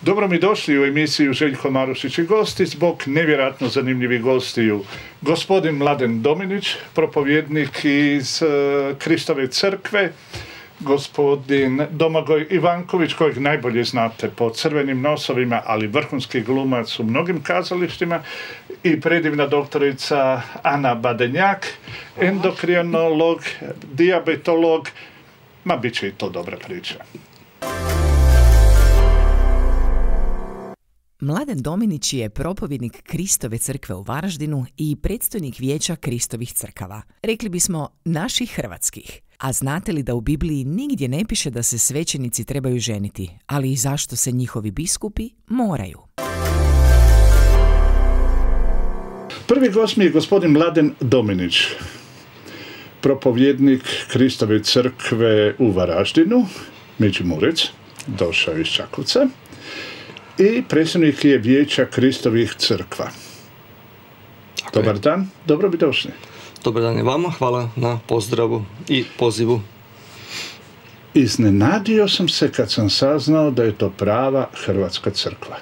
Dobro mi došli u emisiju Željko Marušić i gosti, zbog nevjerojatno zanimljivih gostiju. Gospodin Mladen Dominić, propovjednik iz Kristove crkve, gospodin Domagoj Ivanković, kojeg najbolje znate po Crvenim nosovima, ali vrhunski glumac u mnogim kazalištima, i predivna doktorica Ana Badenjak, endokrinolog, dijabetolog, ma bit će i to dobra priča. Mladen Dominić je propovjednik Kristove crkve u Varaždinu i predstojnik vijeća Kristovih crkava. Rekli bismo naših hrvatskih. A znate li da u Bibliji nigdje ne piše da se svećenici trebaju ženiti, ali i zašto se njihovi biskupi moraju? Prvi gost mi je gospodin Mladen Dominić, propovjednik Kristove crkve u Varaždinu, Međimurec, došao iz Čakovca, i predsjednik je vijeća Kristovih crkva. Dobar dan, dobro bi došli. Dobar dan i vama, hvala na pozdravu i pozivu. Iznenadio sam se kad sam saznao da je to prava hrvatska crkva.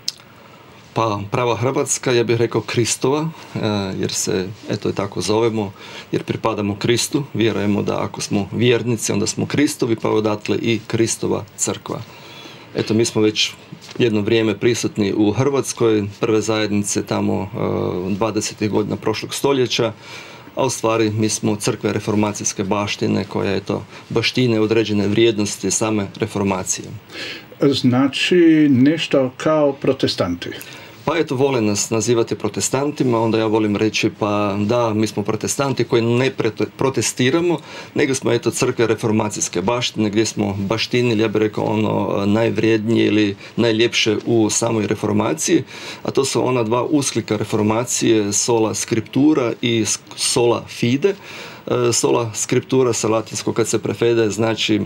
Pa prava hrvatska, ja bih rekao Kristova, jer se eto je tako zovemo, jer pripadamo Kristu, vjerujemo da ako smo vjernici, onda smo Kristovi, pa odatle i Kristova crkva. Eto, mi smo već jedno vrijeme prisutni u Hrvatskoj, prve zajednice tamo 20. godina prošlog stoljeća, a u stvari mi smo crkve reformacijske baštine koja baštine određene vrijednosti same reformacije. Znači nešto kao protestanti. Pa eto, vole nas nazivati protestantima, onda ja volim reći pa da, mi smo protestanti koji ne protestiramo, nego smo eto crkve reformacijske baštine gdje smo baštinili, ja bih rekao ono najvrijednije ili najljepše u samoj reformaciji, a to su ona dva usklika reformacije, sola scriptura i sola fide. Sola scriptura sa latinskog kad se prevede znači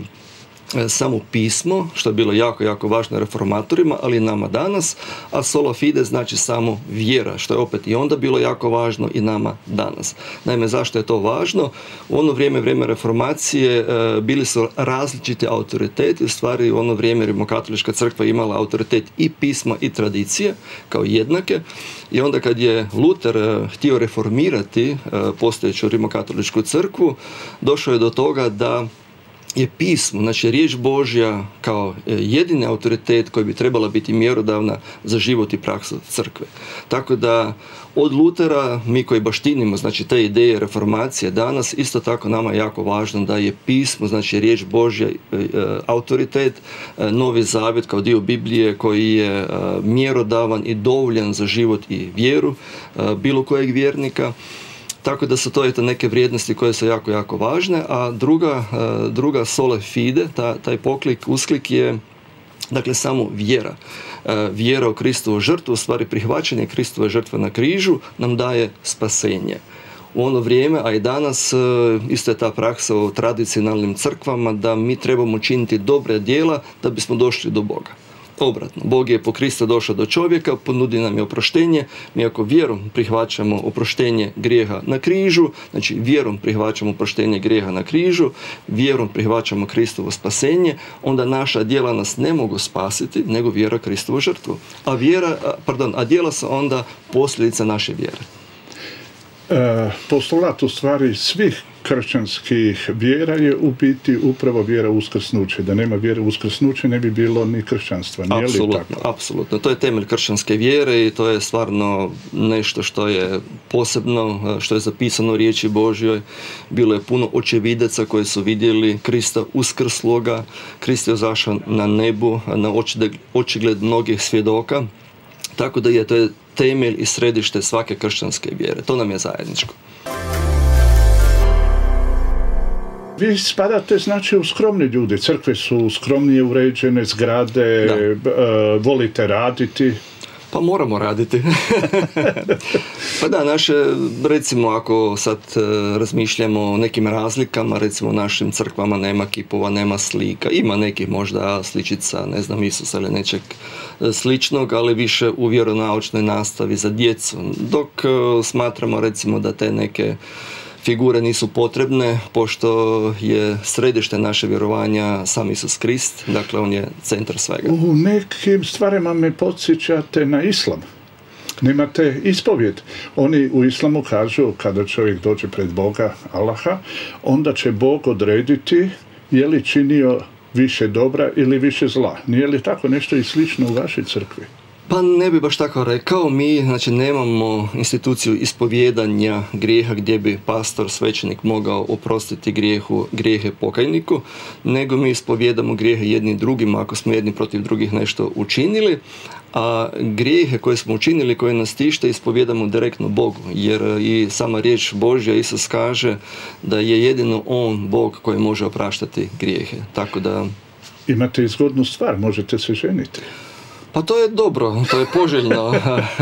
samo pismo, što je bilo jako, jako važno reformatorima, ali i nama danas, a sola fide znači samo vjera, što je opet i onda bilo jako važno i nama danas. Naime, zašto je to važno? U ono vrijeme reformacije bili su različiti autoriteti, u stvari u ono vrijeme rimokatolička crkva imala autoritet i pisma i tradicije kao jednake, i onda kad je Luter htio reformirati postojeću rimokatoličku crkvu, došlo je do toga da je pismo, znači riječ Božja kao jedini autoritet koji bi trebala biti mjerodavna za život i praksu crkve. Tako da od Lutera, mi koji baštinimo, znači te ideje reformacije danas, isto tako nama je jako važno da je pismo, znači riječ Božja autoritet, Novi Zavjet kao dio Biblije koji je mjerodavan i dovoljan za život i vjeru bilo kojeg vjernika. Tako da su to neke vrijednosti koje su jako, jako važne, a druga sola fide, taj usklik je dakle samo vjera. Vjera u Kristovu žrtvu, u stvari prihvaćanje Kristove žrtve na križu nam daje spasenje. U ono vrijeme, a i danas, isto je ta praksa u tradicionalnim crkvama da mi trebamo činiti dobre djela da bismo došli do Boga. Obratno, Bog je po Kristu došao do čovjeka, ponudi nam je oproštenje, mi ako vjerom prihvaćamo oproštenje grijeha na križu, znači vjerom prihvaćamo oproštenje grijeha na križu, vjerom prihvaćamo Kristovo spasenje, onda naša djela nas ne mogu spasiti, nego vjera Kristovu žrtvu. A djela su onda posljedica naše vjere. Postulat u stvari svih kršćanskih vjera je u biti upravo vjera u uskrsnuće. Da nema vjere u uskrsnuće ne bi bilo ni kršćanstva. Nije li tako? Apsolutno. To je temelj kršćanske vjere i to je stvarno nešto što je posebno, što je zapisano u riječi Božjoj. Bilo je puno očevidaca koji su vidjeli Krista uskrsloga. Krist je izašao na nebu, na očigled mnogih svjedoka. Tako da to je temelj i središte svake kršćanske vjere. To nam je zajedničko. Vi spadate znači u skromni ljudi, crkve su skromnije uređene, zgrade, volite raditi. Pa moramo raditi. Pa da, naše, recimo ako sad razmišljamo o nekim razlikama, recimo u našim crkvama nema kipova, nema slika, ima nekih možda sličica, ne znam, Isusa ili nečeg sličnog, ali više u vjeronaučnoj nastavi za djecu. Dok smatramo recimo da te neke figure nisu potrebne, pošto je središte naše vjerovanja sam Isus Krist, dakle on je centar svega. U nekim stvarima me podsjećate na islam. Nemate ispovjed. Oni u islamu kažu, kada čovjek dođe pred Boga, Allaha, onda će Bog odrediti je li činio više dobra ili više zla. Nije li tako nešto i slično u vašoj crkvi? Pa ne bi baš tako rekao. Mi nemamo instituciju ispovjedanja grijeha gdje bi pastor, svećenik mogao oprostiti grijehe pokajniku, nego mi ispovjedamo grijehe jedni drugima ako smo jedni protiv drugih nešto učinili, a grijehe koje smo učinili, koje nas tište, ispovjedamo direktno Bogu, jer i sama riječ Božja, Isus kaže da je jedino On, Bog, koji može opraštati grijehe. Tako da... Imate izgodnu stvar, možete se ženiti. Pa to je dobro, to je poželjno.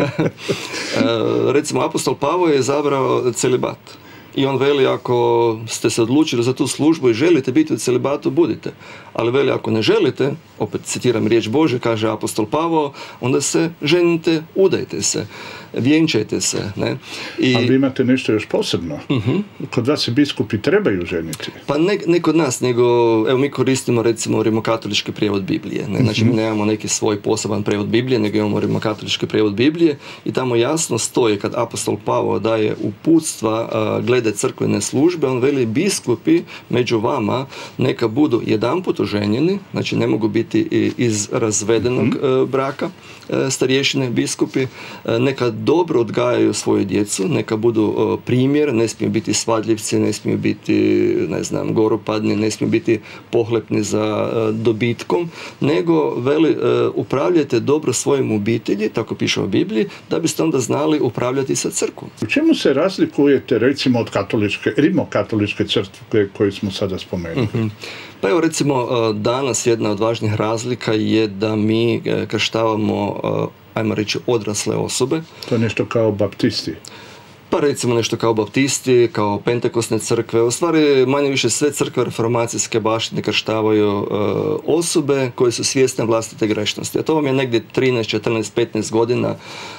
Recimo, apostol Pavao je izabrao celibat. I on veli, ako ste se odlučili za tu službu i želite biti u celibatu, budite. Ali veli, ako ne želite, opet citiram riječ Bože, kaže apostol Pavao, onda se ženite, udajte se, vjenčajte se. Ne? Ali vi imate nešto još posebno. Kod vas se biskupi trebaju ženiti. Pa ne kod nas, nego evo mi koristimo recimo rimokatolički prijevod Biblije. Ne? Znači mi nemamo neki svoj poseban prijevod Biblije, nego imamo rimokatolički prijevod Biblije i tamo jasno stoji kad apostol Pavao daje uputstva glede crkvene službe, on veli biskupi među vama neka budu jedanput oženjeni, znači ne mogu biti iz razvedenog braka, starješine, biskupi, neka dobro odgajaju svoju djecu, neka budu primjer, ne smiju biti svadljivci, ne smiju biti, goropadni, ne smiju biti pohlepni za dobitkom, nego veli upravljajte dobro svojim obitelji, tako piše u Bibliji, da biste onda znali upravljati sa crkvom. U čemu se razlikujete recimo od rimokatoličke crkve koju smo sada spomenuli? Pa evo recimo danas jedna od važnih razlika je da mi krštavamo, ajmo reći, odrasle osobe. To je nešto kao baptisti. Pa recimo nešto kao baptisti, kao pentekosne crkve. U stvari manje više sve crkve reformacijske baštine krštavaju osobe koje su svjesne vlastite grešnosti. A to vam je negdje 13, 14, 15 godina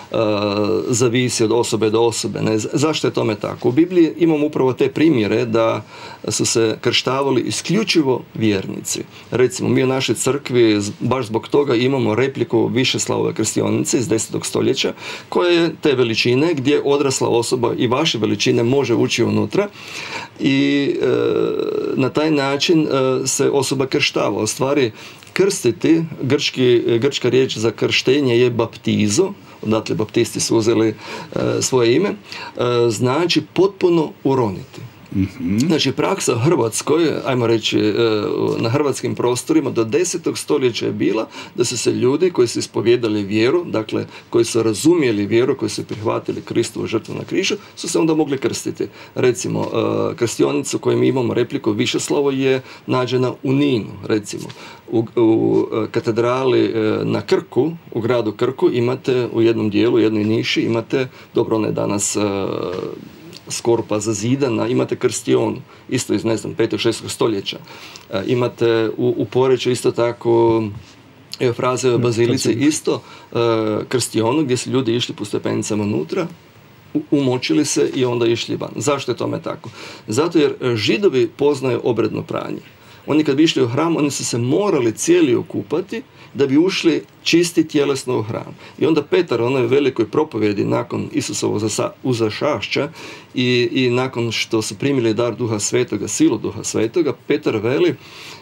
zavisi od osobe do osobe. Ne? Zašto je tome tako? U Bibliji imamo upravo te primjere da su se krštavali isključivo vjernici. Recimo, mi u našoj crkvi baš zbog toga imamo repliku Višeslavove krstionice iz 10. stoljeća, koja je te veličine gdje odrasla osoba i vaše veličine može ući unutra i na taj način se osoba krštava. U stvari, krstiti, grčka riječ za krštenje je baptizo, odatle baptisti su uzeli svoje ime, znači potpuno uroniti. Znači praksa u Hrvatskoj, ajmo reći na hrvatskim prostorima do 10. stoljeća je bila da su se ljudi koji su ispovjedali vjeru, dakle koji su razumjeli vjeru, koji su prihvatili Kristovu žrtvu na križu, su se onda mogli krstiti. Recimo krstionicu koju mi imamo repliku Višeslavo je nađena u Ninu, recimo. U katedrali na Krku, u gradu Krku, imate u jednom dijelu, u jednoj niši, imate, dobro, ona je danas skoro pa zazidana, imate krstionu, isto iz, 5. 6. stoljeća. Imate u Poreču isto tako Eufrazijeve bazilice isto krstionu gdje su ljudi išli po stepenicama unutra, umočili se i onda išli van. Zašto je tome tako? Zato jer Židovi poznaju obredno pranje. Oni kad bi išli u hram, oni su se morali cijeli okupati da bi ušli čisti tjelesno u hram. I onda Petar, onoj velikoj propovjedi nakon Isusovog uzašašća i nakon što su primili dar Duha Svetoga, silu Duha Svetoga, Petar veli,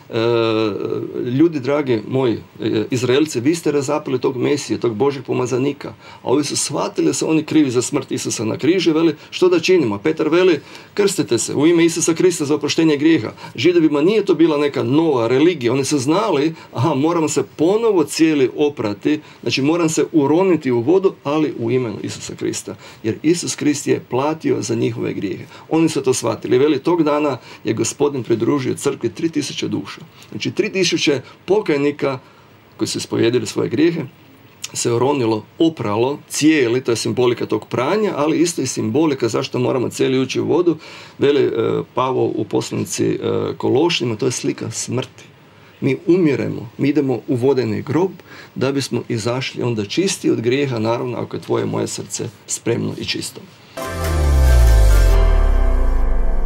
ljudi dragi moji, Izraelci, vi ste razapeli tog Mesije, tog Božjeg pomazanika, a ovi su shvatili da su oni krivi za smrt Isusa na križu i veli, što da činimo? Petar veli, krstite se u ime Isusa Krista za oproštenje grijeha. Židovima nije to bila neka nova religija, oni su znali, moram se ponovo cijeli oprati, znači moram se uroniti u vodu, ali u imenu Isusa Krista, jer Isus Krist je platio za njihove grijehe. Oni su to shvatili. Veli, tog dana je Gospodin pridružio crkvi 3000 duša. Znači 3000 pokajnika koji su ispovjedili svoje grijehe se uronilo, opralo, cijeli, to je simbolika tog pranja, ali isto i simbolika zašto moramo cijeli ući u vodu. Veli Pavao u poslanici Kološnjima, to je slika smrti. Mi umiremo, mi idemo u vodeni grob da bismo izašli onda čisti od grijeha, naravno ako je tvoje moje srce spremno i čisto.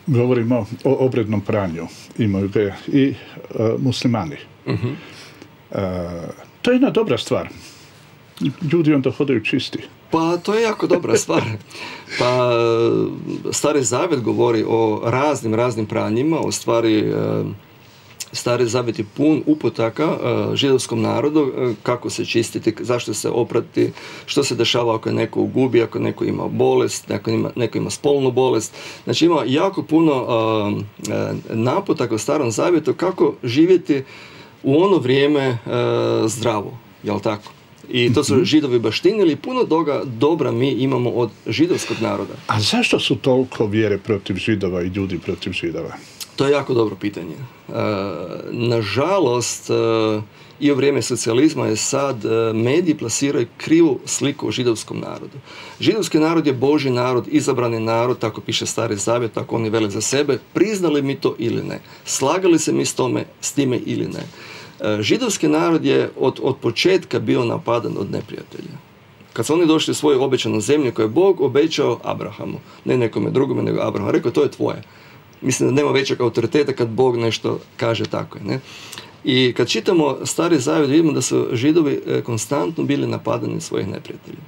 govorimo o obrednom pranju. Imaju ga i muslimani. To je jedna dobra stvar. Ljudi onda hodaju čisti. Pa to je jako dobra stvar. Pa Stari Zavjet govori o raznim pranjima, u stvari Stari Zavjet je pun uputaka židovskom narodu kako se čistiti, zašto se oprati, što se dešava ako je neko ugubi, ako neko ima bolest, neko ima spolnu bolest. Znači ima jako puno naputaka u Starom Zavjetu kako živjeti u ono vrijeme zdravo, jel tako? I to su Židovi baštinili, puno toga dobra mi imamo od židovskog naroda. A zašto su toliko vjere protiv Židova i ljudi protiv Židova? To je jako dobro pitanje. Nažalost, i u vrijeme socijalizma je sad mediji plasiraju krivu sliku o židovskom narodu. Židovski narod je Božji narod, izabrani narod, tako piše Stari Zavjet, tako oni vele za sebe, priznali mi to ili ne, slagali se mi s time ili ne. Židovski narod je od početka bio napadan od neprijatelja. Kad su oni došli u svoju obećanu zemlju koju je Bog obećao Abrahamu, ne nekome drugome nego Abrahamu, rekao to je tvoje. Mislim da nema većeg autoriteta kad Bog nešto kaže tako. Ne? I kad čitamo Stari Zavjet vidimo da su Židovi konstantno bili napadani od svojih neprijatelja.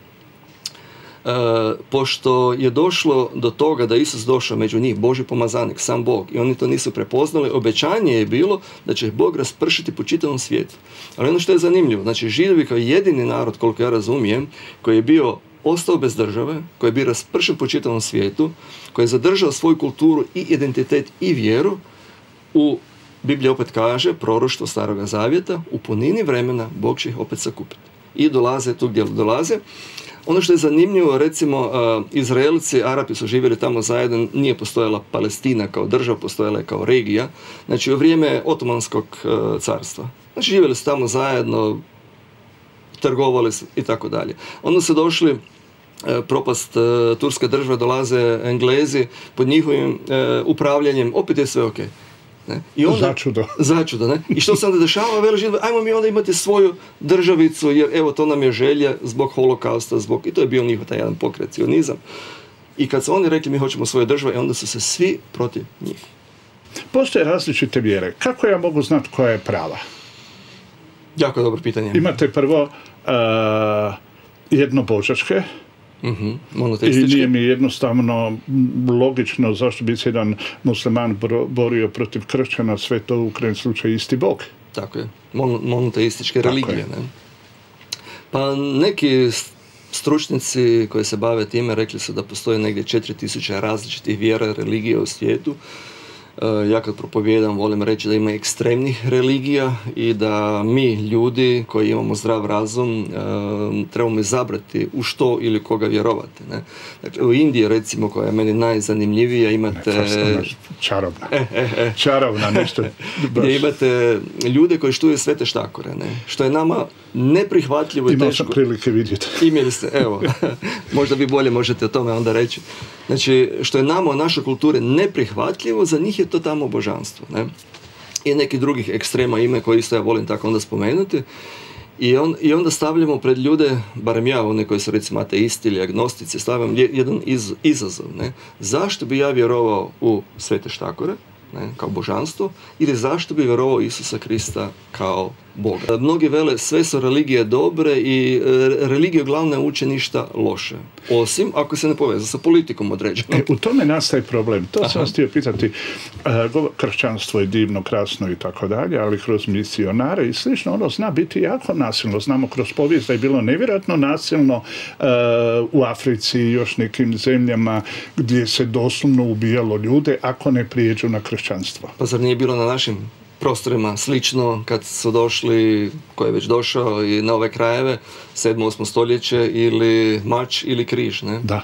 Pošto je došlo do toga da Isus došao među njih, Božji pomazanik, sam Bog, i oni to nisu prepoznali, obećanje je bilo da će Bog raspršiti po čitavom svijetu. Ali ono što je zanimljivo, znači Židovi kao jedini narod, koliko ja razumijem, koji je bio ostao bez države, koji je bio raspršen po čitavom svijetu, koji je zadržao svoju kulturu i identitet i vjeru, u Bibliji opet kaže, proroštvo Staroga Zavjeta, u punini vremena Bog će ih opet sakupiti. I dolaze tu gdje dolaze. Ono što je zanimljivo, recimo, Izraelci, Arapi su živjeli tamo zajedno, nije postojala Palestina kao država, postojala je kao regija, znači u vrijeme Otomanskog carstva. Znači živjeli su tamo zajedno, trgovali su i tako dalje. Onda su došli propast turske države, dolaze Englezi, pod njihovim upravljanjem, opet je sve ok. Ne? I onda, začudo, ne? I što se onda dešava? Veli Židovi, ajmo mi onda imati svoju državicu, jer evo to nam je želja zbog holokausta, i to je bio njihov taj jedan pokret, sionizam. I kad su oni rekli mi hoćemo svoje države, onda su se svi protiv njih. Postoje različite vjere. Kako ja mogu znati koja je prava? Jako dobro pitanje. Imate prvo jednobožačke, i nije mi jednostavno logično zašto bi se jedan musliman borio protiv kršćana, sve to u krajnjem slučaju isti Bog. Tako je, monoteističke religije. Ne? Pa neki stručnjaci koji se bave time rekli su da postoje negdje 4000 različitih vjera, religija u svijetu. Ja kad propovijedam volim reći da ima ekstremnih religija i da mi ljudi koji imamo zdrav razum trebamo izabrati u što ili koga vjerovati. Ne? Dakle, u Indiji recimo, koja je meni najzanimljivija, imate... Čarobna. Čarobna, nešto. Gdje imate ljude koji štuju svete štakore, ne? Što je nama neprihvatljivo i teško. Imao sam prilike vidjeti. Imali ste, evo, možda vi bolje možete o tome onda reći. Znači, što je nama u našoj kulturi neprihvatljivo, za njih je to tamo božanstvo. Ne? I neki drugih ekstrema ime koje isto ja volim tako onda spomenuti. I onda stavljamo pred ljude, barem ja, one koji su recimo ateisti ili agnostici, stavljam jedan izazov. Ne? Zašto bi ja vjerovao u svete štakore, ne, kao božanstvo, ili zašto bi vjerovao Isusa Krista kao Boga? Mnogi vele, sve su religije dobre i religija uglavnom ne uče ništa loše. Osim ako se ne poveza sa politikom određenom. U tome nastaje problem. To sam vas htio pitati. Kršćanstvo je divno, krasno i tako dalje, ali kroz misionare i slično, ono zna biti jako nasilno. Znamo kroz povijest da je bilo nevjerojatno nasilno u Africi i još nekim zemljama gdje se doslovno ubijalo ljude ako ne prijeđu na kršćanstvo. Pa zar nije bilo na našim prostorima slično kad su došli, ko je već došao i na ove krajeve, 7. 8. stoljeće, ili mač ili križ, ne? Da.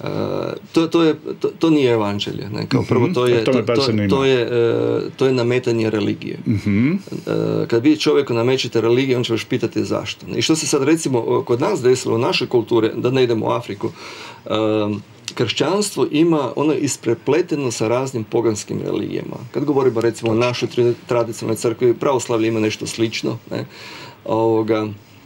To nije evanđelje, ne? Kao prvo to je nametanje religije. Kad vi čovjeku namećete religiju, on će vas pitati zašto. I što se sad recimo kod nas desilo u našoj kulturi, da ne idemo u Afriku, kršćanstvo ima, ono je isprepleteno sa raznim poganskim religijama. Kad govorimo recimo o našoj tradicionalnoj crkvi, pravoslavlje ima nešto slično, ne?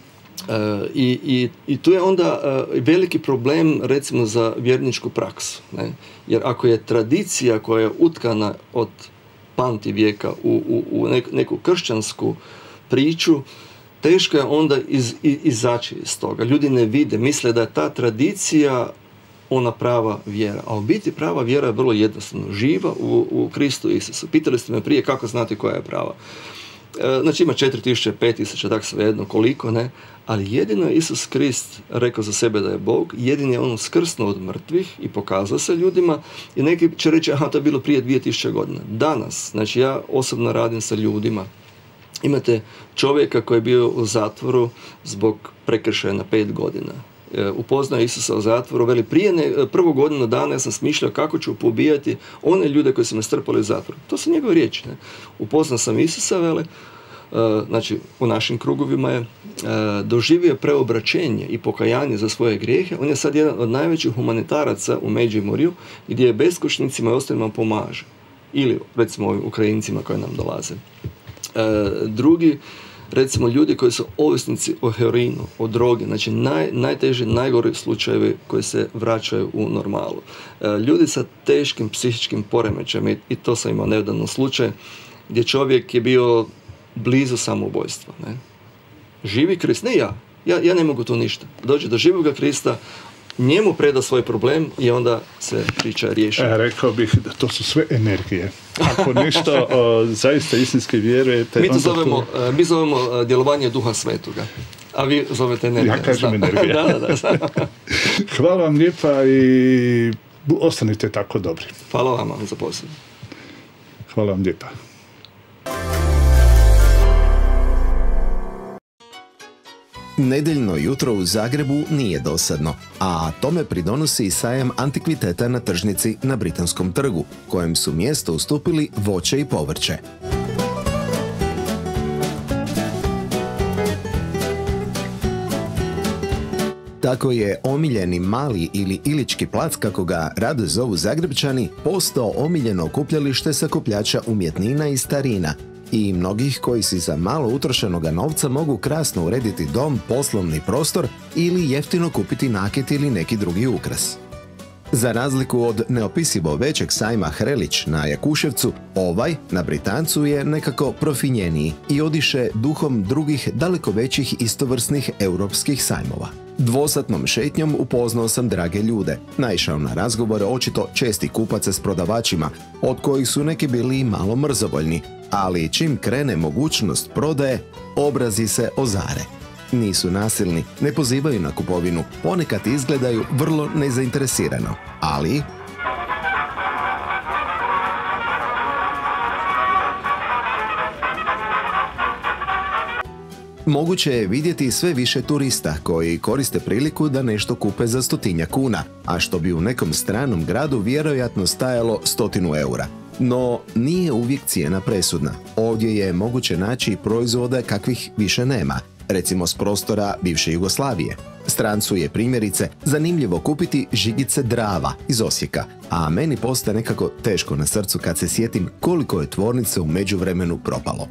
I tu je onda veliki problem recimo za vjerničku praksu. Ne? Jer ako je tradicija koja je utkana od pamti vijeka u neku kršćansku priču, teško je onda izaći iz toga. Ljudi ne vide, misle da je ta tradicija ona prava vjera. A u biti prava vjera je vrlo jednostavno. Živa u Kristu Isusu. Pitali ste me prije kako znati koja je prava. Znači ima 4000, 5000, tako svejedno koliko, ne? Ali jedino je Isus Krist rekao za sebe da je Bog, jedini je on uskrsnuo od mrtvih i pokazao se ljudima i neki će reći, aha, to je bilo prije 2000 godina. Danas, znači ja osobno radim sa ljudima. Imate čovjeka koji je bio u zatvoru zbog prekršaja na 5 godina. Upoznao Isusa u zatvoru, veli, prvu godinu dana ja sam smišljao kako ću pobijati one ljude koji su me strpali u zatvor. To su njegove riječi. Ne? Upoznao sam Isusa, vele, znači u našim krugovima je doživio preobraćenje i pokajanje za svoje grijehe. On je sad jedan od najvećih humanitaraca u Međimurju, gdje je beskućnicima i ostalima pomaže. Ili recimo ovim Ukrajincima koji nam dolaze. Drugi, recimo ljudi koji su ovisnici o heroinu, o drogi, znači najteži, najgori slučajevi koji se vraćaju u normalu. Ljudi sa teškim psihičkim poremećajem, i to sam imao nedavno slučaj, gdje čovjek je bio blizu samoubojstva. Ne? Živi Krist, ne ja ne mogu to ništa. Dođe do živoga Krista, njemu preda svoj problem i onda se priča riješi. Rekao bih da to su sve energije. Ako nešto zaista istinski vjerujete... Mi zovemo djelovanje Duha Svetoga. A vi zovete energija. Ja kažem energija. Da. Hvala vam lijepa i ostanite tako dobri. Hvala vama za posao. Hvala vam lijepa. Nedjeljno jutro u Zagrebu nije dosadno, a tome pridonosi i sajam antikviteta na tržnici na Britanskom trgu, kojem su mjesto ustupili voće i povrće. Tako je omiljeni mali ili Ilički plac, kako ga rado zovu Zagrebčani, postao omiljeno okupljalište sakupljača umjetnina i starina i mnogih koji si za malo utrošenoga novca mogu krasno urediti dom, poslovni prostor ili jeftino kupiti naket ili neki drugi ukras. Za razliku od neopisivo većeg sajma Hrelić na Jakuševcu, ovaj na Britancu je nekako profinjeniji i odiše duhom drugih daleko većih istovrsnih europskih sajmova. Dvosatnom šetnjom upoznao sam drage ljude, naišao na razgovore očito čestih kupaca s prodavačima, od kojih su neki bili i malo mrzovoljni, ali čim krene mogućnost prodaje, obrazi se ozare. Nisu nasilni, ne pozivaju na kupovinu, ponekad izgledaju vrlo nezainteresirano, ali... Moguće je vidjeti sve više turista koji koriste priliku da nešto kupe za 100 kuna, a što bi u nekom stranom gradu vjerojatno stajalo 100 eura. No, nije uvijek cijena presudna. Ovdje je moguće naći proizvoda kakvih više nema, recimo s prostora bivše Jugoslavije. Strancu je primjerice zanimljivo kupiti žigice Drava iz Osijeka, a meni postaje nekako teško na srcu kad se sjetim koliko je tvornice u međuvremenu propalo.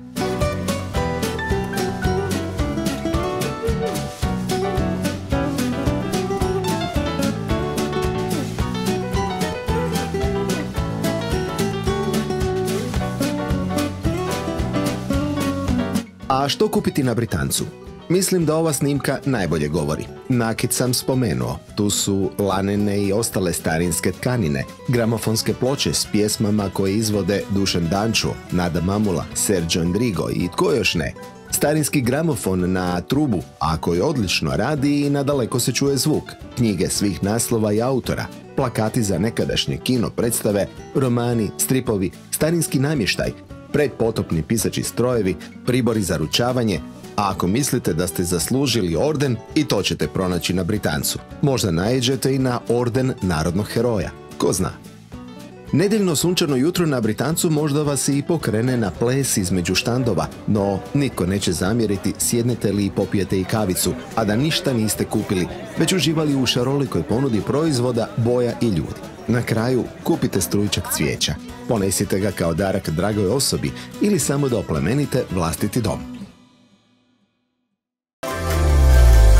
A što kupiti na Britancu? Mislim da ova snimka najbolje govori. Nakit sam spomenuo. Tu su lanene i ostale starinske tkanine, gramofonske ploče s pjesmama koje izvode Dušan Dančo, Nada Mamula, Sergio Endrigo i tko još ne. Starinski gramofon na trubu, a koji odlično radi i nadaleko se čuje zvuk. Knjige svih naslova i autora, plakati za nekadašnje kino predstave, romani, stripovi, starinski namještaj, predpotopni pisači strojevi, pribori za ručavanje, a ako mislite da ste zaslužili orden, i to ćete pronaći na Britancu. Možda naiđete i na orden narodnog heroja. Ko zna? Nedjeljno sunčano jutro na Britancu možda vas i pokrene na ples između štandova, no nitko neće zamjeriti sjednete li i popijete i kavicu, a da ništa niste kupili, već uživali u šarolikoj ponudi proizvoda, boja i ljudi. Na kraju kupite strujčak cvijeća, ponesite ga kao darak dragoj osobi ili samo da oplemenite vlastiti dom.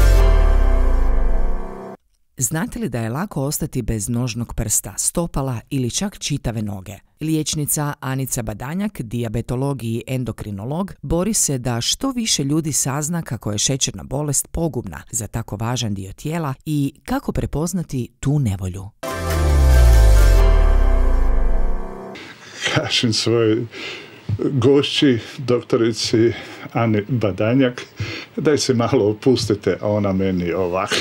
Znate li da je lako ostati bez nožnog prsta, stopala ili čak čitave noge? Liječnica Anica Badanjak, dijabetolog i endokrinolog, bori se da što više ljudi sazna kako je šećerna bolest pogubna za tako važan dio tijela i kako prepoznati tu nevolju. Kažem svojoj gošći, doktorici Ani Badanjak, daj se malo opustite, a ona meni ovak.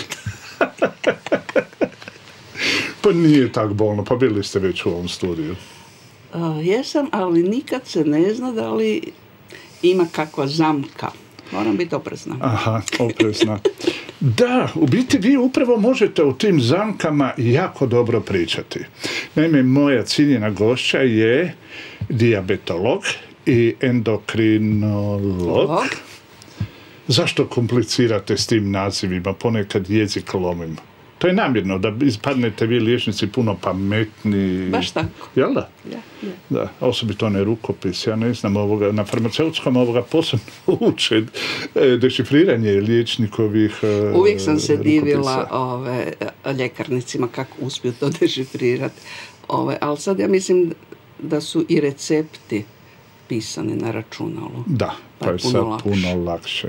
Pa nije tako bolno, pa bili ste već u ovom studiju. Jesam, ali nikad se ne zna da li ima kakva zamka. Moram biti oprezna. Aha, oprezna. Da, u biti vi upravo možete o tim zamkama jako dobro pričati. Naime, moja ciljena gošća je dijabetolog i endokrinolog. Zašto komplicirate s tim nazivima? Ponekad jezik lomim. To je namjerno, da ispadnete vi liječnici puno pametni. Baš tako. Jel da? Ja. Da, osobito onaj rukopis, ja ne znam ovoga, na farmaceutskom ovoga posebno uče dešifriranje liječnikovih Uvijek sam se rukopisa. divila ljekarnicima kako uspiju to dešifrirati. Ali sad ja mislim da su i recepti pisani na računalu. Da, pa je sad lakše. puno lakše.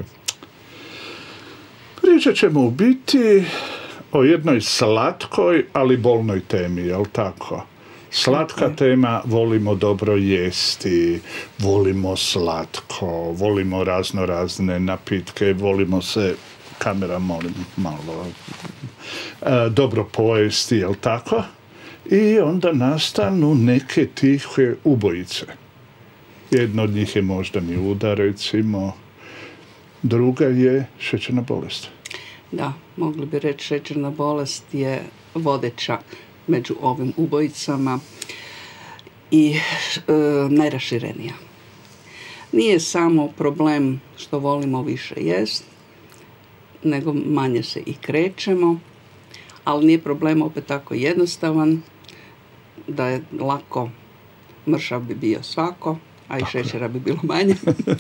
Pričat ćemo u biti o jednoj slatkoj, ali bolnoj temi, jel tako? Slatka tema, volimo dobro jesti, volimo slatko, volimo razne napitke, volimo se, kamera molim malo, dobro pojesti, jel tako? I onda nastanu neke tihe ubojice. Jedna od njih je moždani udar, recimo, druga je šećerna bolest. Da, mogli bi reći šećerna bolest je vodeća među ovim ubojicama i najraširenija. Nije samo problem što volimo više jest, nego manje se i krećemo, ali nije problem opet tako jednostavan, da je lako, mršav bi bio svako, a i šećera bi bilo manje.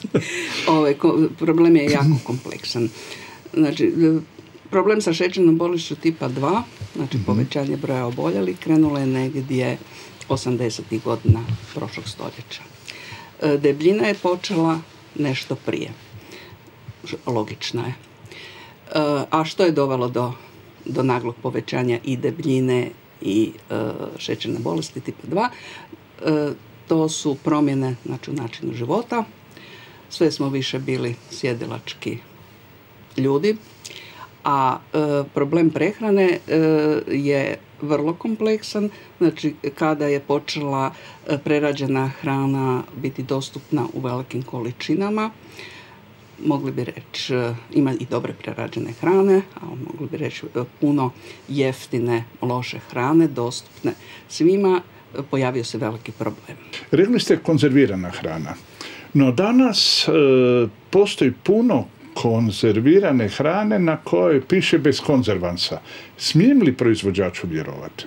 Problem je jako kompleksan. Znači, problem sa šećernom bolešću tipa 2, znači povećanje broja oboljelih, krenulo je negdje 80. godina prošlog stoljeća. Debljina je počela nešto prije. Logično je. A što je dovelo do naglog povećanja i debljine i šećerne bolesti tipa 2? To su promjene, znači, u načinu života. Sve smo više bili sjedilački ljudi, a problem prehrane je vrlo kompleksan. Znači, kada je počela prerađena hrana biti dostupna u velikim količinama, mogli bi reći, ima i dobre prerađene hrane, ali mogli bi reći puno jeftine, loše hrane dostupne svima, pojavio se veliki problem. Rekli ste konzervirana hrana, no danas postoji puno konzervirane hrane na kojoj piše bez konzervansa. Smijem li proizvođaču vjerovati?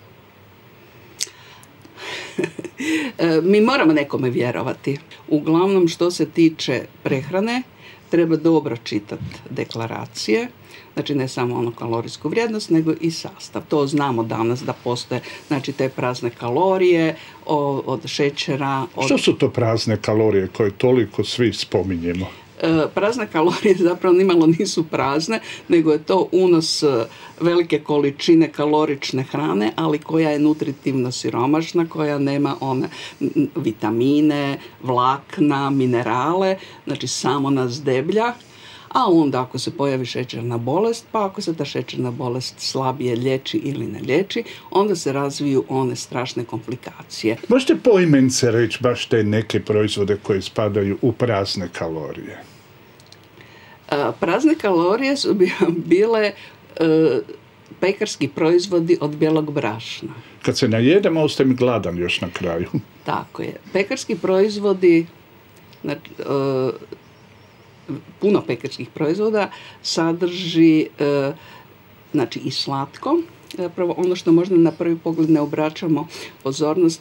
Mi moramo nekome vjerovati. Uglavnom, što se tiče prehrane, treba dobro čitati deklaracije, znači ne samo ono kalorijsku vrijednost, nego i sastav. To znamo danas da postoje, znači, te prazne kalorije od šećera. Što su to prazne kalorije koje toliko svi spominjemo? Prazne kalorije zapravo nimalo nisu prazne, nego je to unos velike količine kalorične hrane, ali koja je nutritivno siromašna, koja nema one vitamine, vlakna, minerale, znači samo nas deblja. A onda ako se pojavi šećerna bolest, pa ako se ta šećerna bolest slabije liječi ili ne liječi, onda se razviju one strašne komplikacije. Možete poimence reći baš te neke proizvode koje spadaju u prazne kalorije? Prazne kalorije su bile pekarski proizvodi od bijelog brašna. Kad se najedem, ostaje mi gladan još na kraju. Tako je. Pekarski proizvodi, znači, puno pekarskih proizvoda sadrži znači i slatko. Zapravo ono što možda na prvi pogled ne obraćamo pozornost,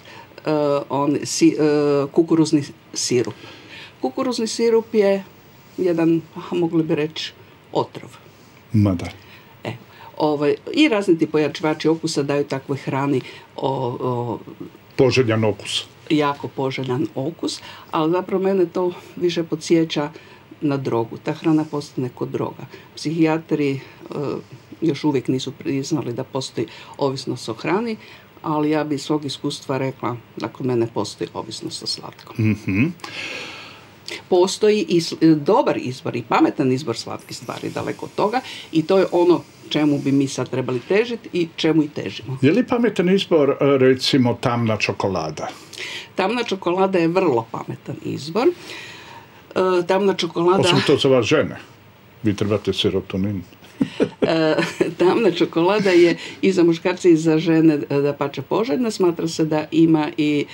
kukuruzni sirup. Kukuruzni sirup je jedan, mogli bi reći, otrov. Mada. I razni ti pojačivači okusa daju takvoj hrani Poželjan okus. jako poželjan okus, ali zapravo mene to više podsjeća na drogu. Ta hrana postane kod droga. Psihijatri još uvijek nisu priznali da postoji ovisnost o hrani, ali ja bi iz svog iskustva rekla da kod mene postoji ovisnost o slatkom. Mm-hmm. Postoji i dobar izbor i pametan izbor slatkih stvari, daleko od toga, i to je ono čemu bi mi sad trebali težiti i čemu i težimo. Je li pametan izbor, recimo, tamna čokolada? Tamna čokolada je vrlo pametan izbor. Tamna čokolada... Osim to za vas žene. Vi trebate serotonin. Tamna čokolada je i za muškarce i za žene dapače poželjna. Smatra se da ima i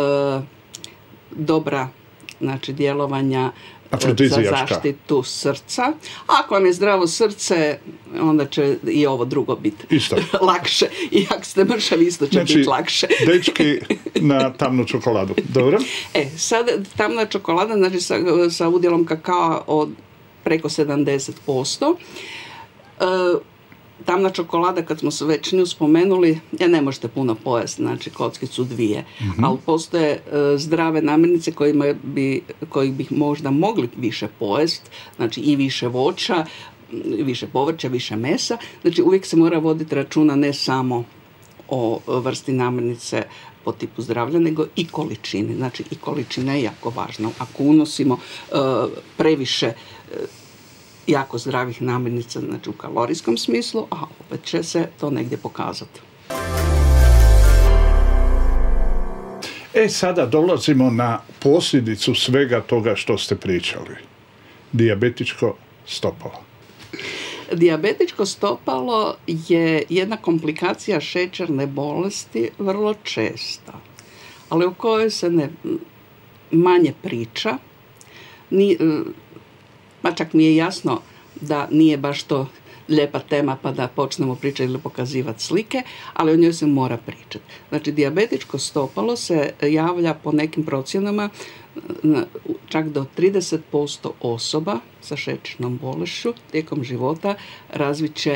dobra, znači, djelovanja za zaštitu srca. Ako vam je zdravo srce, onda će i ovo drugo biti lakše. I ako ste mršavi, isto će biti lakše. Dečki na tamnu čokoladu. Dobro? Sad tamna čokolada, znači sa udjelom kakao od preko 70%. Tamna čokolada, kad smo se već nju spomenuli, ne možete puno pojesti, znači kockicu 2, ali postoje zdrave namirnice koji bi možda mogli više pojesti, znači i više voća, više povrća, više mesa. Znači uvijek se mora voditi računa ne samo o vrsti namirnice po tipu zdravlja, nego i količini. Znači i količina je jako važna. Ako unosimo previše jako zdravih namirnica, znači u kalorijskom smislu, a opet će se to negdje pokazati. Sada dolazimo na posljedicu svega toga što ste pričali. Dijabetičko stopalo. Dijabetičko stopalo je jedna komplikacija šećerne bolesti, vrlo česta, ali o kojoj se manje priča. Čak mi je jasno da nije baš to lijepa tema pa da počnemo pričati ili pokazivati slike, ali o njoj se mora pričati. Znači, dijabetičko stopalo se javlja po nekim procjenama čak do 30% osoba sa šećernom bolešću tijekom života razvit će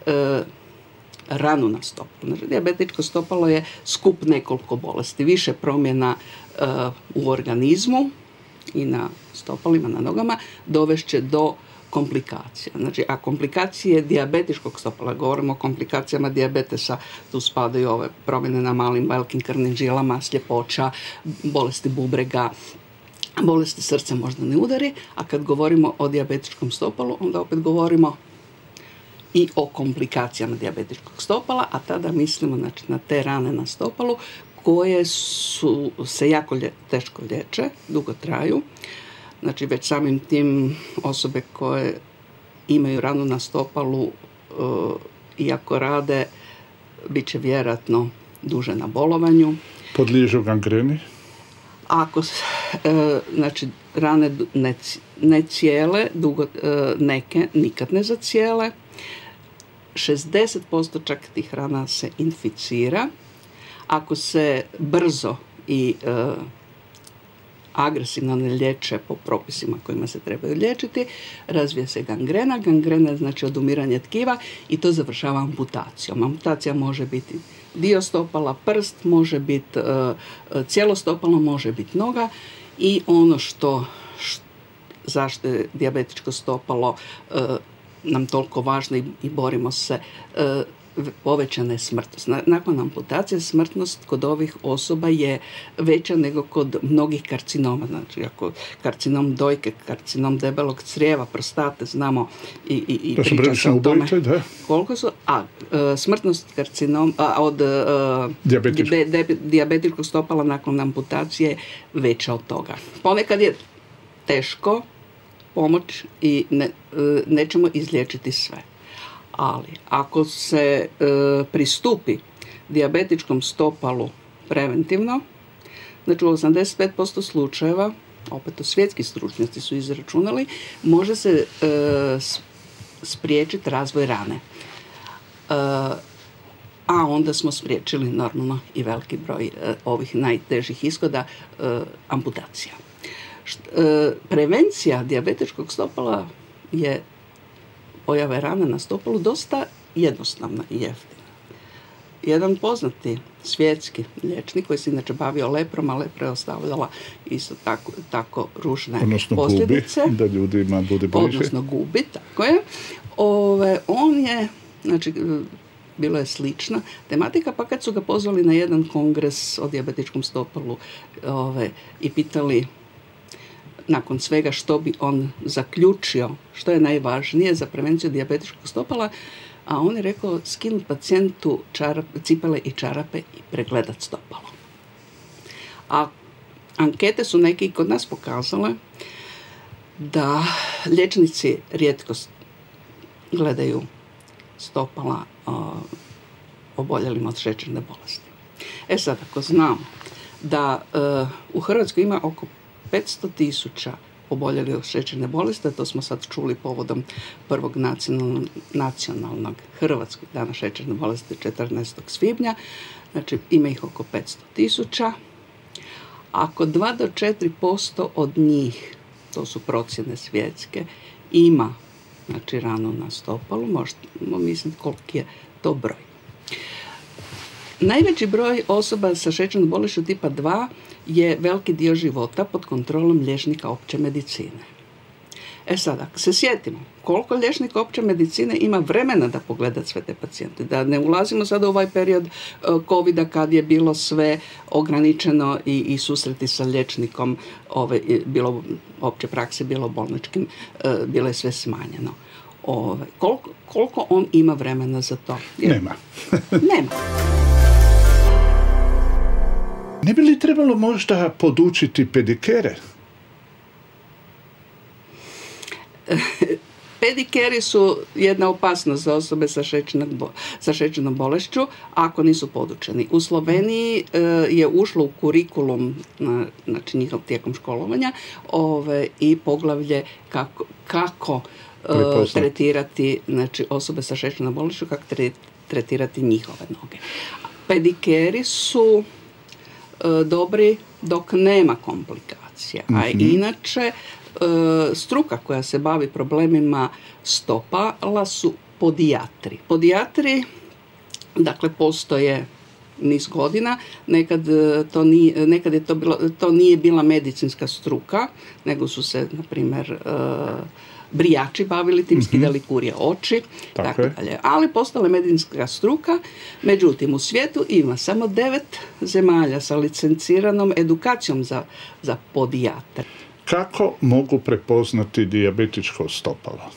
ranu na stopalu. Znači, dijabetičko stopalo je skup nekoliko bolesti, više promjena u organizmu i na stopalima, na nogama, dovešće do komplikacija. Znači, a komplikacije dijabetičkog stopala, govorimo o komplikacijama dijabetesa, tu spadaju ove promjene na malim, velikim krvnim žilama, sljepoća, bolesti bubrega, bolesti srca, moždani udari, a kad govorimo o dijabetičkom stopalu, onda opet govorimo i o komplikacijama dijabetičkog stopala, a tada mislimo, znači, na te rane na stopalu koje se jako teško liječe, dugo traju. Znači, već samim tim osobe koje imaju ranu na stopalu, iako rade, bit će vjerojatno duže na bolovanju. Podliježu gangreni? Ako, znači, rane ne cijele, neke nikad ne zacijele. 60% čak tih rana se inficira. Ako se brzo i agresivno ne liječe po propisima kojima se trebaju liječiti, razvije se gangrena. Gangrena je, znači, odumiranje tkiva i to završava amputacijom. Amputacija može biti dio stopala, prst, može biti cijelo stopalo, može biti noga. I ono zašto je dijabetičko stopalo nam toliko važno i borimo se, povećana je smrtnost. Nakon amputacije smrtnost kod ovih osoba je veća nego kod mnogih karcinoma. Znači, ako karcinom dojke, karcinom debelog crijeva, prostate, znamo i priča se o tome. Koliko su? Smrtnost od dijabetičkog stopala nakon amputacije je veća od toga. Ponekad je teško pomoć i nećemo izliječiti sve. Ali ako se pristupi dijabetičkom stopalu preventivno, znači u 85% slučajeva, opet to svjetski stručnjaci su izračunali, može se spriječiti razvoj rane. A onda smo spriječili normalno i veliki broj ovih najtežih ishoda amputacija. Prevencija dijabetičkog stopala je pojave rane na stopalu dosta jednostavna i jeftina. Jedan poznati svjetski liječnik koji se inače bavio leprom, a lepra je ostavljala isto tako ružne posljedice. Gubi, da ljudima bude bliže. Odnosno gubi, tako je. On je, znači, bilo je slična tematika, pa kad su ga pozvali na jedan kongres o dijabetičkom stopalu i pitali nakon svega što bi on zaključio, što je najvažnije za prevenciju dijabetičkog stopala, a on je rekao skinuti pacijentu cipele i čarape i pregledati stopalo. A ankete su neki kod nas pokazale da liječnici rijetko gledaju stopala oboljelim od šećerne bolesti. Sad, ako znamo da u Hrvatskoj ima oko 500.000 oboljeli od šećerne bolesti, to smo sad čuli povodom prvog nacionalnog hrvatskog dana šećerne bolesti 14. svibnja, znači ima ih oko 500.000. Ako 2 do 4% od njih, to su procjene svjetske, ima, znači, ranu na stopalu, možemo misliti koliki je to broj. Najveći broj osoba sa šećernom bolešću tipa 2 je veliki dio života pod kontrolom liječnika opće medicine. Sad, ako se sjetimo koliko liječnika opće medicine ima vremena da pogleda sve te pacijente, da ne ulazimo sada u ovaj period covida kad je bilo sve ograničeno i susreti sa liječnikom, bilo opće prakse, bilo bolničkim, bilo je sve smanjeno. Koliko on ima vremena za to? Nema. Nema. Ne bi li trebalo možda podučiti pedikere? Pedikeri su jedna opasnost za osobe sa šećernom bolešću ako nisu podučeni. U Sloveniji je ušlo u kurikulum, znači njihov tijekom školovanja, i poglavlje kako tretirati, znači, osobe sa šećernom bolešću, kako tretirati njihove noge. Pedikeri su dobri dok nema komplikacija, a inače struka koja se bavi problemima stopala su podijatri. Podijatri, dakle, postoje niz godina, nekad to nije bila medicinska struka, nego su se, na primjer, brijači bavili tim, skidali kurje oči, tako dalje. Ali postala je medicinska struka, međutim u svijetu ima samo 9 zemalja sa licenciranom edukacijom za podijatre. Kako mogu prepoznati dijabetičko stopalo?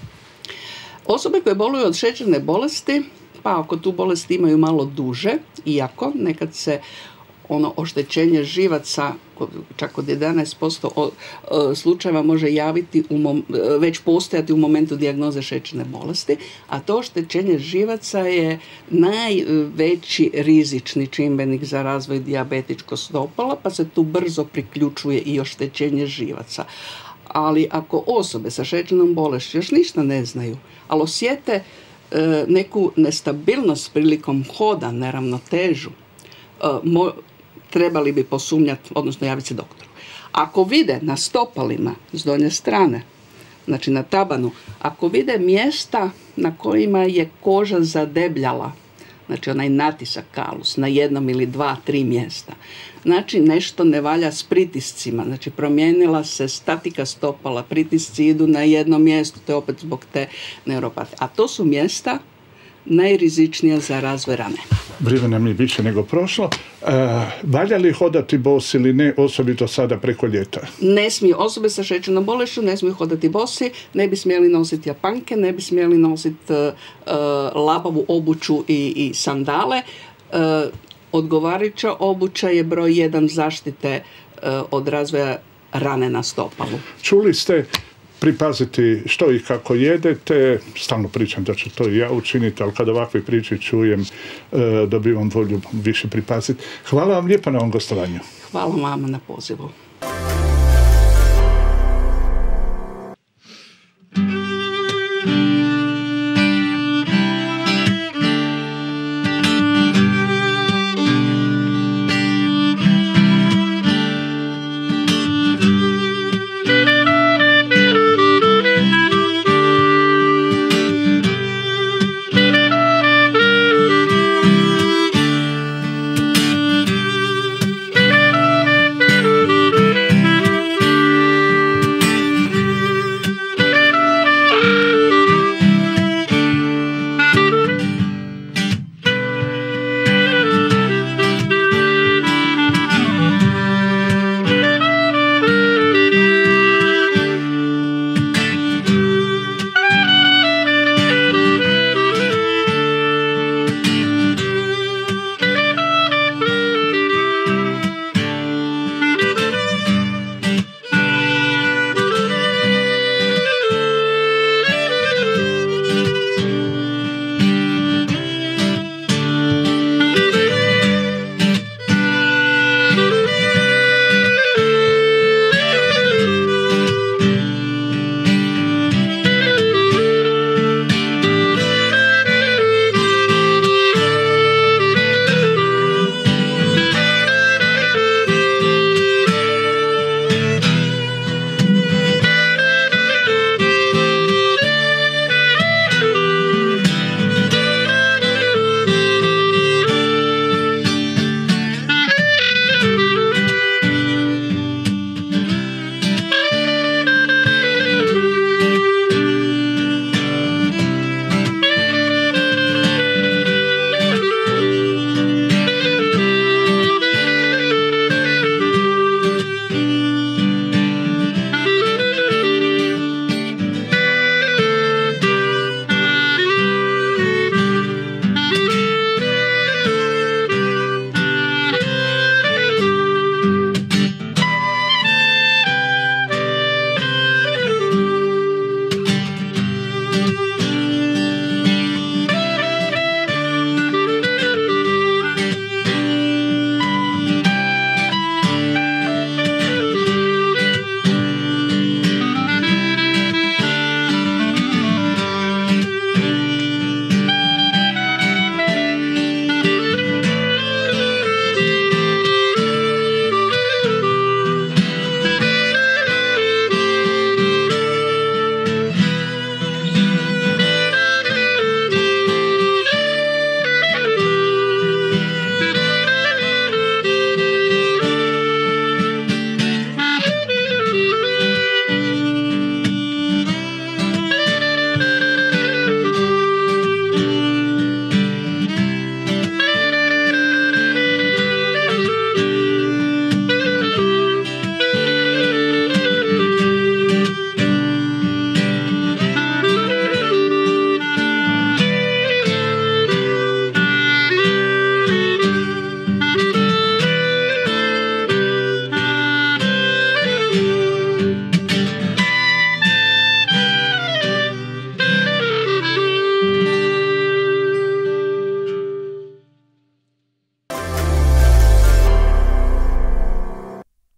Osobe koje boluju od šećerne bolesti, pa ako tu bolest imaju malo duže, iako nekad se oštećenje živaca čak kod 11% slučajeva može javiti, već postojati u momentu dijagnoze šećerne bolesti, a to oštećenje živaca je najveći rizični čimbenik za razvoj dijabetičkog stopala, pa se tu brzo priključuje i oštećenje živaca. Ali ako osobe sa šećernom bolešću još ništa ne znaju, ali osjete neku nestabilnost prilikom hoda, neravnotežu, trebali bi posumnjati, odnosno javiti se doktoru. Ako vide na stopalima s donje strane, znači na tabanu, ako vide mjesta na kojima je koža zadebljala, znači onaj natisak kalus na jednom ili 2-3 mjesta, znači nešto ne valja s pritiscima, znači promijenila se statika stopala, pritisci idu na jedno mjesto, to je opet zbog te neuropatije. A to su mjesta najrizičnija za razvoj rane. Vrijeme nam je više nego prošlo. Valja li hodati bos ili ne, osobito sada preko ljeta? Ne smiju. Osobe sa šećernom bolešću ne smiju hodati bosi, ne bi smjeli nositi japanke, ne bi smjeli nositi labavu obuću i sandale. Odgovarajuća obuća je broj 1 zaštite od razvoja rane na stopalu. Čuli ste, pripaziti što i kako jedete, stalno pričam da ću to i ja učiniti, ali kada ovakve priče čujem, dobivam volju više pripaziti. Hvala vam lijepo na ovom gostovanju. Hvala vama na pozivu.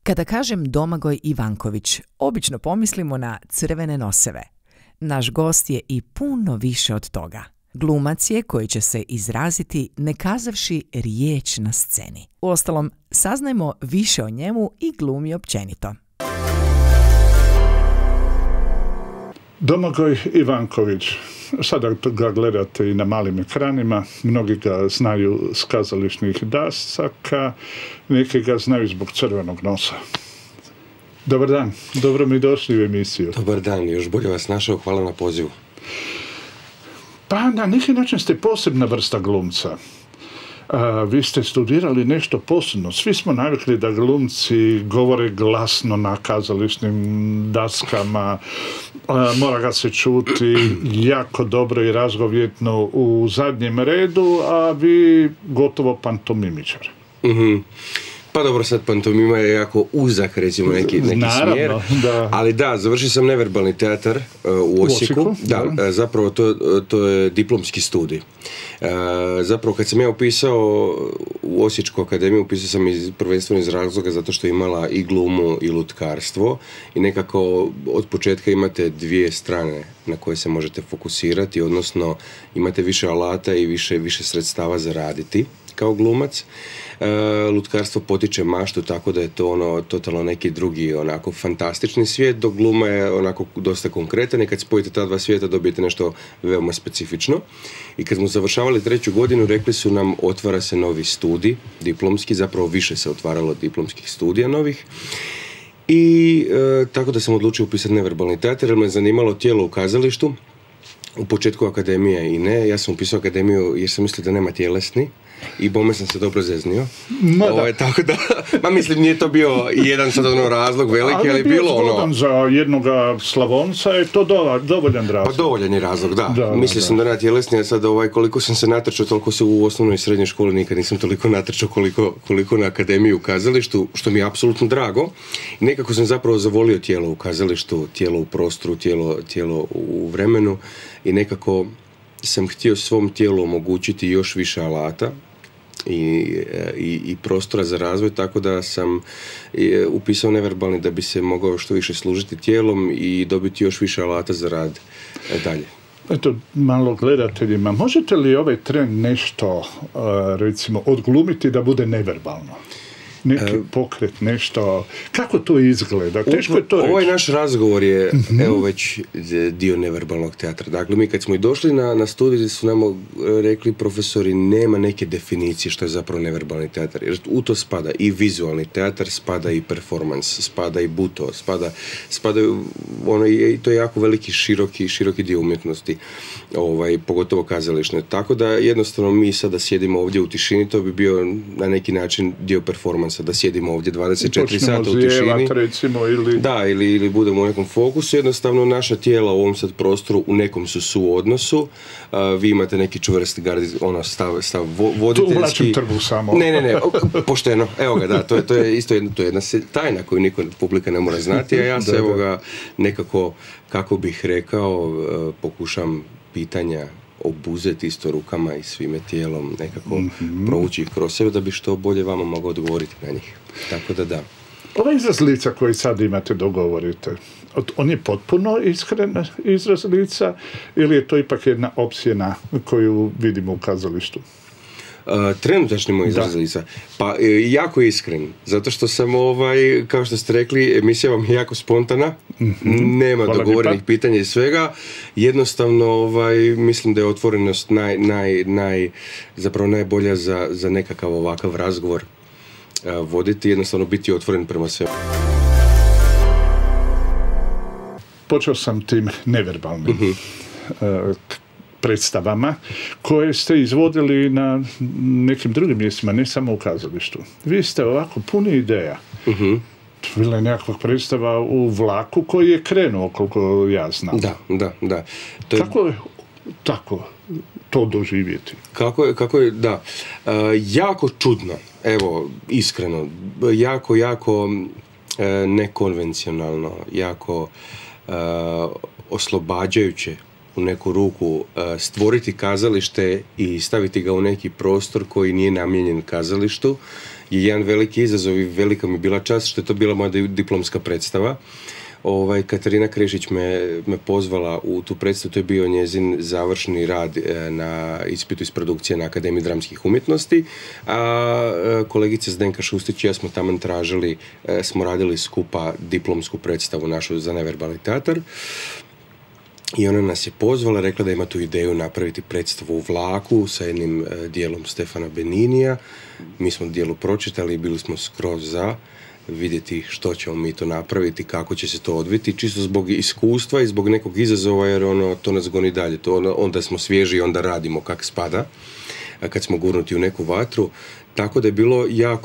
Kada kažem Domagoj Ivanković, obično pomislimo na crvene noseve. Naš gost je i puno više od toga. Glumac je koji će se izraziti ne kazavši riječ na sceni. Uostalom, saznajmo više o njemu i glumi općenito. Domagoj Ivanković, sada ga gledate i na malim ekranima, mnogi ga znaju s kazališnih dasaka, neki ga znaju zbog crvenog nosa. Dobar dan, dobro mi došli u emisiju. Dobar dan, još bolje vas našao, hvala na pozivu. Pa na neki način ste posebna vrsta glumca. Vi ste studirali nešto posebno. Svi smo navikli da glumci govore glasno na kazališnim daskama, mora ga se čuti jako dobro i razgovjetno u zadnjem redu, a vi gotovo pantomimičar. Pa dobro, sad pantomima je jako uzak, recimo, neki Naravno, smjer. Da. Ali da, završio sam neverbalni teatar u Osijeku. Da, zapravo to je diplomski studij. Zapravo kad sam ja upisao u Osječku akademiju, upisao sam prvenstveno iz razloga zato što je imala i glumu i lutkarstvo i nekako od početka imate dvije strane na koje se možete fokusirati, odnosno imate više alata i više sredstava za raditi kao glumac. Lutkarstvo potiče maštu, tako da je to totalno neki drugi onako fantastični svijet, dok gluma je onako dosta konkretan i kad spojite ta dva svijeta dobijete nešto veoma specifično. I kad smo završavali 3. godinu rekli su nam otvara se novi studij, diplomski, zapravo više se otvaralo diplomskih studija novih. I tako da sam odlučio upisati neverbalni teatar jer me zanimalo tijelo u kazalištu. U početku akademije i ne, ja sam upisao akademiju jer sam mislio da nema tjelesni i bome sam se dobro zeznio. Tako da, ma mislim, nije to bio jedan sad razlog veliki, ali bilo ono... Ali za jednoga Slavonca je to dovoljan razlog. Pa dovoljan je razlog, da. Mislio sam da nema tjelesni, a sad koliko sam se natrčao, toliko se u osnovnoj i srednjoj školi nikad nisam toliko natrčao koliko na akademiji u kazalištu, što mi je apsolutno drago. I nekako sam zapravo zavolio tijelo u kazalištu, tijelo u prostoru, tijelo u vremenu i nekako sam htio svom tijelu omogućiti još više alata i prostora za razvoj, tako da sam upisao neverbalni da bi se mogao što više služiti tijelom i dobiti još više alata za rad dalje. Eto, malo gledateljima, možete li ovaj trend nešto, recimo, odglumiti da bude neverbalno? Neki pokret, nešto, kako to izgleda? Teško je to reći. Ovaj naš razgovor je evo već dio neverbalnog teatra. Dakle, mi kad smo i došli na studij su nam rekli profesori nema neke definicije što je zapravo neverbalni teatar. Jer u to spada i vizualni teatar, spada i performans, spada i buto, spada i to je jako veliki široki dio umjetnosti, pogotovo kazališne. Tako da jednostavno mi sada sjedimo ovdje u tišini, to bi bio na neki način dio performansa, da sjedimo ovdje 24 sata u tišini. Recimo, ili... Da, ili budemo u nekom fokusu. Jednostavno, naša tijela u ovom sad prostoru u nekom su suodnosu. Vi imate neki čvrst stav voditeljski. Tu uvlačim trbu samo. Ne, pošteno. Evo ga, da, to je isto jedna tajna koju niko publika ne mora znati, a ja se evo ga nekako, kako bih rekao, pokušam pitanja obuzeti isto rukama i svime tijelom, nekako provući ih kroz sebe da bi što bolje vama mogao odgovoriti na njih. Tako da. Ovaj izraz lica koji sad imate dogovorite, on je potpuno iskren izraz lica ili je to ipak jedna opsjena koju vidimo u kazalištu? Trenutačni moj izraz lica. Pa jako iskren, zato što sam kao što ste rekli, emisija vam je jako spontana, nema dogovorenih pitanja i svega, jednostavno mislim da je otvorenost zapravo najbolja za nekakav ovakav razgovor voditi, jednostavno biti otvoren prema svemu. Počeo sam tim neverbalnim predstavama koje ste izvodili na nekim drugim mjestima, ne samo u kazalištu. Vi ste ovako puni ideja. Bila je nekakva predstava u vlaku koji je krenuo, koliko ja znam. Da. Kako je tako to doživjeti? Kako je, da. Jako čudno, evo, iskreno, jako nekonvencionalno, jako oslobađajuće u neku ruku stvoriti kazalište i staviti ga u neki prostor koji nije namijenjen kazalištu je jedan veliki izazov i velika mi bila čast što je to bila moja diplomska predstava. Katarina Krešić me pozvala u tu predstavu, to je bio njezin završni rad na ispitu iz produkcije na Akademiji dramskih umjetnosti, a kolegica Zdenka Šustić i ja smo tamo tražili, smo radili skupa diplomsku predstavu našu za neverbalni teatar. I ona nas je pozvala, rekla da ima tu ideju napraviti predstavu u vlaku sa jednim dijelom Stefana Beninija. Mi smo dijelu pročitali i bili smo skroz za vidjeti što ćemo mi to napraviti, kako će se to odviti, čisto zbog iskustva i zbog nekog izazova, jer to nas goni dalje. Onda smo svježi i onda radimo kak spada, kad smo gurnuti u neku vatru. Tako da je bilo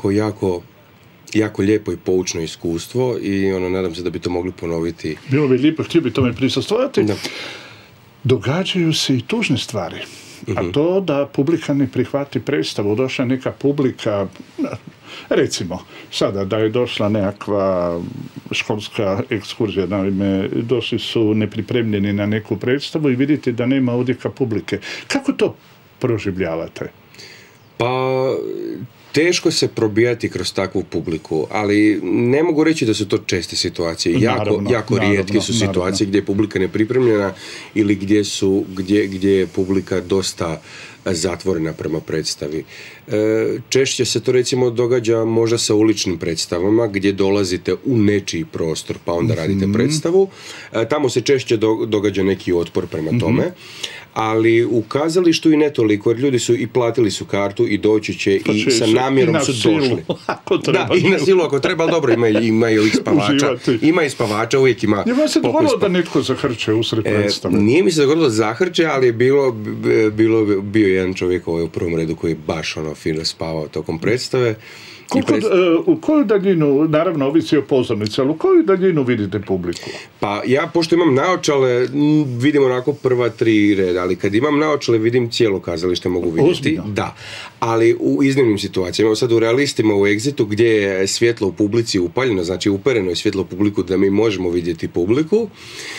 jako lijepo i poučno iskustvo i nadam se da bi to mogli ponoviti. Bilo bi lijepo, htio bi tome prisustvovati. Da. Događaju se i tužne stvari. A to da publika ne prihvati predstavu, došla neka publika, recimo, sada da je došla nekakva školska ekskurzija, naime, došli su nepripremljeni na neku predstavu i vidite da nema odjeka publike. Kako to proživljavate? Pa teško se probijati kroz takvu publiku, ali ne mogu reći da su to česte situacije. Jako rijetke su situacije gdje je publika nepripremljena ili gdje je publika dosta zatvorena prema predstavi. Češće se to recimo događa možda sa uličnim predstavama gdje dolazite u nečiji prostor pa onda radite predstavu. Tamo se češće događa neki otpor prema tome. Ali u kazalištu i ne toliko, jer ljudi su i platili su kartu i doći će i sa namjerom su došli. Da, i na silu ako treba, ali dobro, imaju i spavača. Ima i spavača, uvijek ima. Je vam se dogodilo da netko zahrče usred predstave? Nije mi se dogodilo zahrče, ali je bio jedan čovjek u prvom redu koji je baš fino spavao tokom predstave. U koju daljinu, naravno ovisi o pozornici, ali u koju daljinu vidite publiku? Pa ja, pošto imam naočale, vidim onako prva 3 reda, ali kad imam naočale vidim cijelo kazalište, mogu vidjeti. Ozbiljno? Da, ali u iznimnim situacijama. Imamo sad u Realistima u Exitu gdje je svjetlo u publici upaljeno, znači upereno je svjetlo u publiku da mi možemo vidjeti publiku.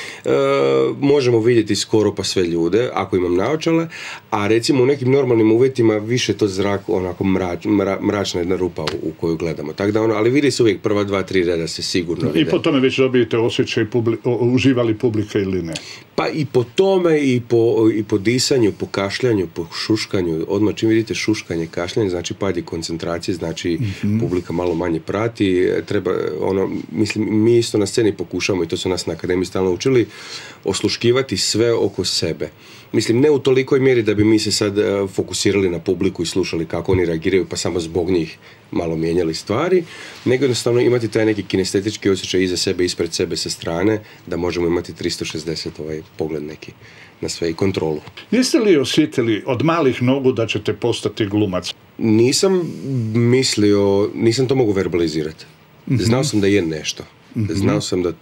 Možemo vidjeti skoro pa sve ljude ako imam naočale, a recimo u nekim normalnim uvjetima više to zrak onako mračna jedna rupa u koju gledamo. Tako da ali vidi se uvijek prva 2-3 reda se sigurno vide. I po tome već dobijete osjećaj uživali publika ili ne? Pa i po tome i po disanju, po kašljanju, po šuškanju. Odmah čim vidite šuškanje, kašljanje, znači pad koncentracije, znači publika malo manje prati. Treba mislim, mi isto na sceni pokušamo, i to su nas na akademiji stalno učili, osluškivati sve oko sebe. Mislim, ne u tolikoj mjeri da bi mi se sad fokusirali na publiku i slušali kako oni reagiraju, pa samo zbog njih malo mijenjali stvari, nego jednostavno imati taj neki kinestetički osjećaj iza sebe, ispred sebe, sa strane, da možemo imati 360 pogled neki na sve i kontrolu. Jeste li osjetili od malih nogu da ćete postati glumac? Nisam mislio, nisam to mogu verbalizirati. Znao sam da je nešto. Znao sam da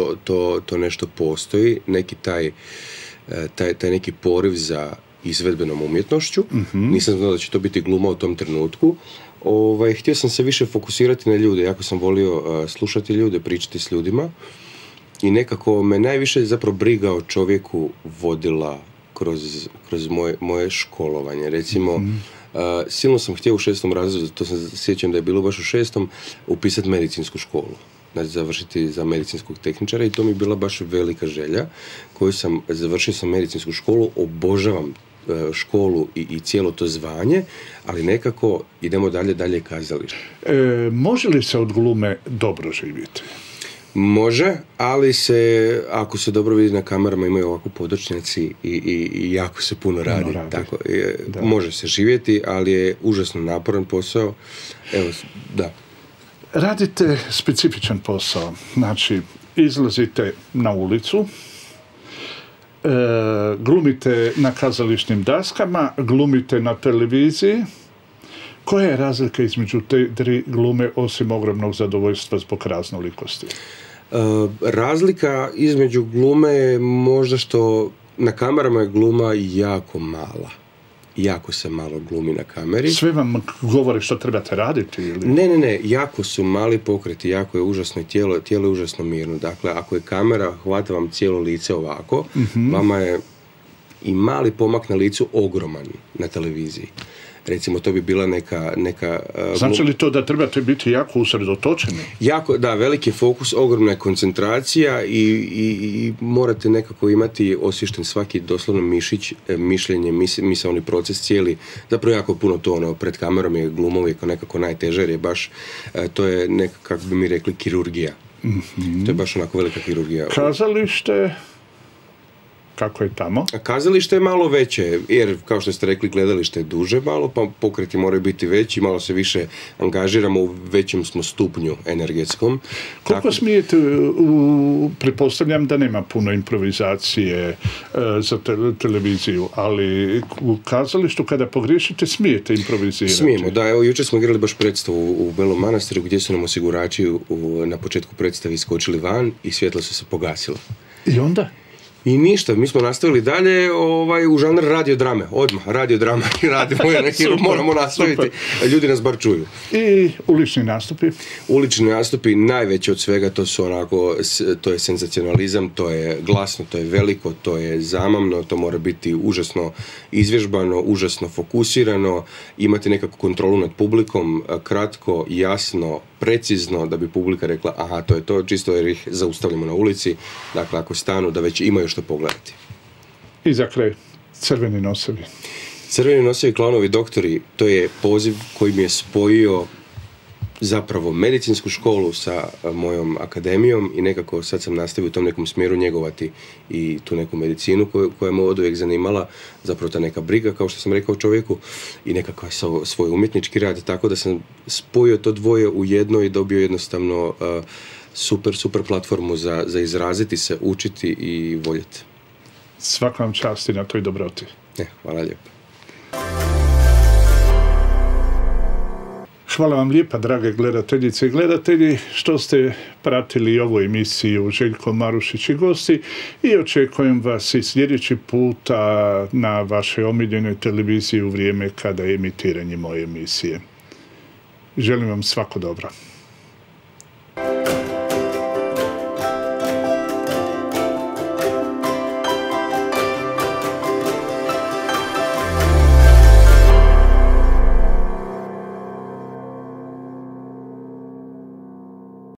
to nešto postoji, neki taj neki poriv za izvedbenom umjetnošću. Nisam znao da će to biti gluma u tom trenutku. Htio sam se više fokusirati na ljude. Jako sam volio slušati ljude, pričati s ljudima. I nekako me najviše zapravo briga o čovjeku vodila kroz moje školovanje. Recimo, silno sam htio u 6. razredu, to sam sjećam da je bilo baš u 6. upisati medicinsku školu. Znači završiti za medicinskog tehničara, i to mi je bila baš velika želja koju sam završio sam medicinsku školu, obožavam školu i cijelo to zvanje, ali nekako idemo dalje kazalište. Može li se od glume dobro živjeti? Može, ali ako se dobro vidi na kamerama, imaju ovako podočnjaci i jako se puno radi. Tako, može se živjeti, ali je užasno naporan posao. Evo, da. Radite specifičan posao, znači izlazite na ulicu, glumite na kazališnim daskama, glumite na televiziji. Koja je razlika između te 3 glume osim ogromnog zadovoljstva zbog raznolikosti? Razlika između glume je možda što na kamerama je gluma jako mala. Jako se malo glumi na kameri. Sve vam govore što trebate raditi? Ili? Ne, jako su mali pokreti, jako je užasno tijelo je užasno mirno. Dakle, ako je kamera, hvata vam cijelo lice ovako, vama je i mali pomak na licu ogroman na televiziji. Recimo, to bi bila neka Znači li to da trebate biti jako usredotočeni? Jako, da, veliki fokus, ogromna je koncentracija i morate nekako imati osvješten svaki doslovno mišljenje, misaoni proces cijeli. Zapravo jako puno to, pred kamerom je gluma uvijek nekako najteže, jer je baš, to je neka, kako bi mi rekli, kirurgija. Mm-hmm. To je baš onako velika kirurgija. Kazalište, kako je tamo? Kazalište je malo veće, jer kao što ste rekli, gledalište je duže malo, pa pokreti moraju biti veći, malo se više angažiramo, u većem smo stupnju energetskom. Koliko smijete, pretpostavljam da nema puno improvizacije za televiziju, ali u kazalištu kada pogriješite smijete improvizirati? Smijemo, da, evo jučer smo igrali baš predstavu u Belom Manastiru gdje su nam osigurači na početku predstave iskočili van i svjetla su se pogasila. I onda? I ništa, mi smo nastavili dalje u žanr radiodrame, odmah, radiodrama i radimo, moramo nastaviti, ljudi nas bar čuju. I ulični nastupi? Ulični nastupi, najveći od svega, to su onako, to je senzacionalizam, to je glasno, to je veliko, to je zamamno, to mora biti užasno izvježbano, užasno fokusirano, imati nekakvu kontrolu nad publikom, kratko, jasno, precizno, da bi publika rekla, aha, to je to, čisto jer ih zaustavljamo na ulici, dakle, ako stanu, da već imaju što pogledati. I za kraj, Crveni nosevi. Crveni nosevi, klaunovi doktori, to je poziv koji mi je spojio zapravo medicinsku školu sa mojom akademijom i nekako sad sam nastavio u tom nekom smjeru njegovati i tu neku medicinu koja me od uvijek zanimala, zapravo ta neka briga, kao što sam rekao, čovjeku i nekakav svoj umjetnički rad, tako da sam spojio to dvoje u jedno i dobio jednostavno super platformu za izraziti se, učiti i voljeti. Svaka vam čast i na toj dobroti. Hvala lijepo. Hvala vam lijepa, drage gledateljice i gledatelji, što ste pratili ovu emisiju Željko Marušić i gosti i očekujem vas i sljedeći puta na vašoj omiljenoj televiziji u vrijeme kada je emitiranje moje emisije. Želim vam svako dobro.